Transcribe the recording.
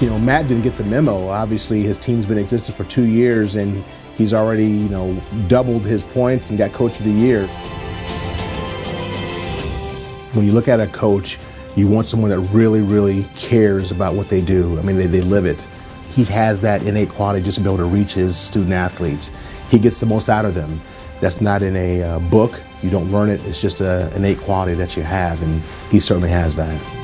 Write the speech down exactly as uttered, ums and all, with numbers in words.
You know, Matt didn't get the memo. Obviously, his team's been existing for two years, and he's already, you know, doubled his points and got Coach of the Year. When you look at a coach, you want someone that really, really cares about what they do. I mean, they, they live it. He has that innate quality just to be able to reach his student athletes. He gets the most out of them. That's not in a uh, book. You don't learn it. It's just an innate quality that you have, and he certainly has that.